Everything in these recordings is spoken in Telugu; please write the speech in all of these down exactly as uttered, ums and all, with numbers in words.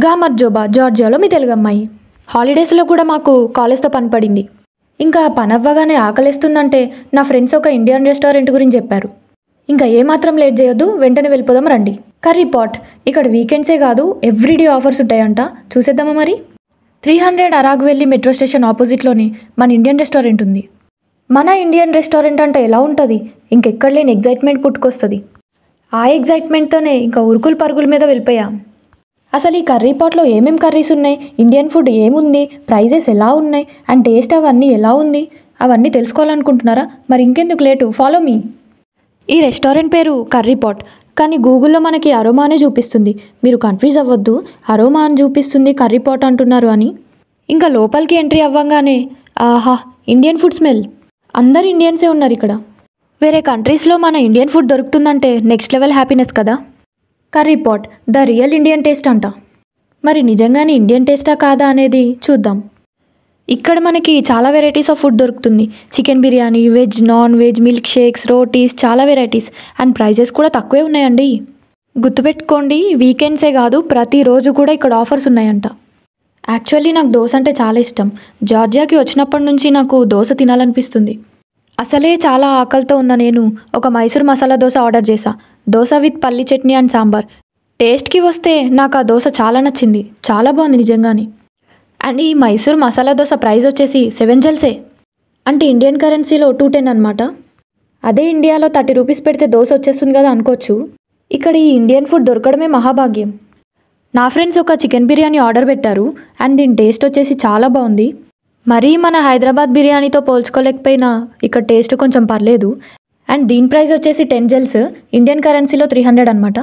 గామర్ జోబా జార్జియాలో మీ తెలుగు అమ్మాయి. హాలిడేస్లో కూడా మాకు కాలేజ్తో పని పడింది. ఇంకా పని అవ్వగానే ఆకలిస్తుందంటే నా ఫ్రెండ్స్ ఒక ఇండియన్ రెస్టారెంట్ గురించి చెప్పారు. ఇంకా ఏమాత్రం లేట్ చేయొద్దు, వెంటనే వెళ్ళిపోదాం రండి. కర్రీ పాట్ ఇక్కడ వీకెండ్సే కాదు ఎవ్రీడే ఆఫర్స్ ఉంటాయంట. చూసేద్దామా మరి? త్రీ హండ్రెడ్ అరాగ్ వెళ్ళి మెట్రో స్టేషన్ ఆపోజిట్లోనే మన ఇండియన్ రెస్టారెంట్ ఉంది. మన ఇండియన్ రెస్టారెంట్ అంటే ఎలా ఉంటుంది, ఇంకెక్కడ లేని ఎగ్జైట్మెంట్ పుట్టుకొస్తుంది. ఆ ఎగ్జైట్మెంట్తోనే ఇంకా ఉరుకులు పరుగుల మీద వెళ్ళిపోయాం. అసలు ఈ కర్రీ పాట్లో ఏమేమి కర్రీస్ ఉన్నాయి, ఇండియన్ ఫుడ్ ఏముంది, ప్రైజెస్ ఎలా ఉన్నాయి అండ్ టేస్ట్ అవన్నీ ఎలా ఉంది అవన్నీ తెలుసుకోవాలనుకుంటున్నారా? మరి ఇంకెందుకు లేటు, ఫాలో మీ. ఈ రెస్టారెంట్ పేరు కర్రీ పాట్, కానీ గూగుల్లో మనకి అరోమా అనే చూపిస్తుంది. మీరు కన్ఫ్యూజ్ అవ్వద్దు, అరోమా అని చూపిస్తుంది, కర్రీ పాట్ అంటున్నారు అని. ఇంకా లోపలికి ఎంట్రీ అవ్వగానే ఆహా ఇండియన్ ఫుడ్ స్మెల్. అందరు ఇండియన్సే ఉన్నారు ఇక్కడ. వేరే కంట్రీస్లో మన ఇండియన్ ఫుడ్ దొరుకుతుందంటే నెక్స్ట్ లెవెల్ హ్యాపీనెస్ కదా. Curry Pot the real Indian taste అంట. మరి నిజంగానే ఇండియన్ టేస్టా కాదా అనేది చూద్దాం. ఇక్కడ మనకి చాలా వెరైటీస్ ఆఫ్ ఫుడ్ దొరుకుతుంది. Chicken biryani, veg, non veg, milk shakes, rotis, చాలా వెరైటీస్ అండ్ ప్రైజెస్ కూడా తక్కువే ఉన్నాయండి. గుర్తుపెట్టుకోండి, వీకెండ్సే కాదు ప్రతిరోజు కూడా ఇక్కడ ఆఫర్స్ ఉన్నాయంట. యాక్చువల్లీ నాకు దోశ అంటే చాలా ఇష్టం. జార్జియాకి వచ్చినప్పటి నుంచి నాకు దోశ తినాలనిపిస్తుంది. అసలే చాలా ఆకలితో ఉన్న నేను ఒక మైసూర్ మసాలా దోశ ఆర్డర్ చేశా. దోశ విత్ పల్లి చట్నీ అండ్ సాంబార్. టేస్ట్కి వస్తే నాకు ఆ దోశ చాలా నచ్చింది, చాలా బాగుంది నిజంగానే. అండ్ ఈ మైసూర్ మసాలా దోశ ప్రైస్ వచ్చేసి సెవెన్ జెల్సే, అంటే ఇండియన్ కరెన్సీలో టూ టెన్ అనమాట. అదే ఇండియాలో థర్టీ రూపీస్ పెడితే దోశ వచ్చేస్తుంది కదా అనుకోవచ్చు. ఇక్కడ ఈ ఇండియన్ ఫుడ్ దొరకడమే మహాభాగ్యం. నా ఫ్రెండ్స్ ఒక చికెన్ బిర్యానీ ఆర్డర్ పెట్టారు అండ్ దీని టేస్ట్ వచ్చేసి చాలా బాగుంది. మరీ మన హైదరాబాద్ బిర్యానీతో పోల్చుకోలేకపోయినా ఇక్కడ టేస్ట్ కొంచెం పర్లేదు. అండ్ దీని ప్రైస్ వచ్చేసి టెన్ జెల్స్, ఇండియన్ కరెన్సీలో త్రీ హండ్రెడ్ అనమాట.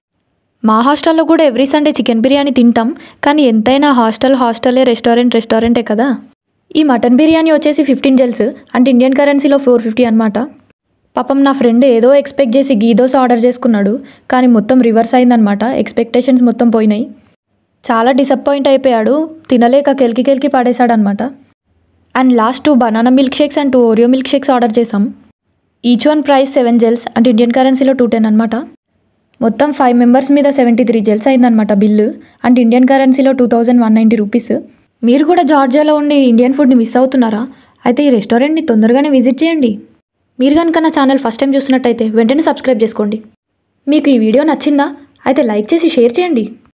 మా హాస్టల్లో కూడా ఎవ్రీ సండే చికెన్ బిర్యానీ తింటాం, కానీ ఎంతైనా హాస్టల్ హాస్టలే, రెస్టారెంట్ రెస్టారెంటే కదా. ఈ మటన్ బిర్యానీ వచ్చేసి ఫిఫ్టీన్ జెల్స్, అంటే ఇండియన్ కరెన్సీలో ఫోర్ ఫిఫ్టీ అనమాట. పాపం నా ఫ్రెండ్ ఏదో ఎక్స్పెక్ట్ చేసి గీ దోశ ఆర్డర్ చేసుకున్నాడు, కానీ మొత్తం రివర్స్ అయిందనమాట. ఎక్స్పెక్టేషన్స్ మొత్తం పోయినాయి. చాలా డిసప్పాయింట్ అయిపోయాడు, తినలేక కెలికి కెలికి పడేశాడనమాట. And last two banana milk shakes and two Oreo milk shakes order చేసాం. Each one price seven gels, అంటే ఇండియన్ కరెన్సీలో టూ టెన్ అనమాట. మొత్తం ఫైవ్ మెంబర్స్ మీద సెవెంటీ త్రీ జెల్స్ అయిందనమాట బిల్లు, అంటే ఇండియన్ కరెన్సీలో two thousand one ninety rupees. మీరు కూడా జార్జియాలో ఉండి ఇండియన్ ఫుడ్ని మిస్ అవుతున్నారా? అయితే ఈ రెస్టారెంట్ని తొందరగానే విజిట్ చేయండి. మీరు కనుక నా ఛానల్ ఫస్ట్ టైం చూస్తున్నట్టయితే వెంటనే సబ్స్క్రైబ్ చేసుకోండి. మీకు ఈ వీడియో నచ్చిందా? అయితే లైక్ చేసి షేర్ చేయండి.